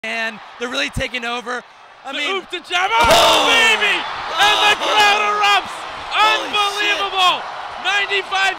And they're really taking over. I mean, oop to Jaaber, oh, baby! And the crowd erupts! Unbelievable! 95